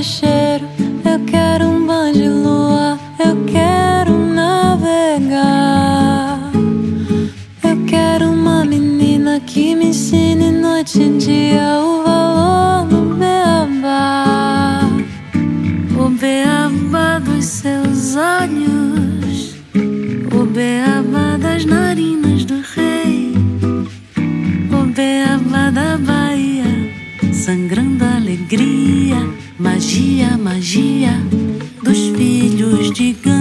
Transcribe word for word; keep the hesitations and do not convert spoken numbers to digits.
cheiro, eu quero um banho de lua, eu quero navegar. Eu quero uma menina que me ensine noite e dia o valor do beabá. O beabá dos seus olhos, o beabá das narinas do rei, o beabá da Bahia, sangrando alegria, magia, magia dos filhos de Gana.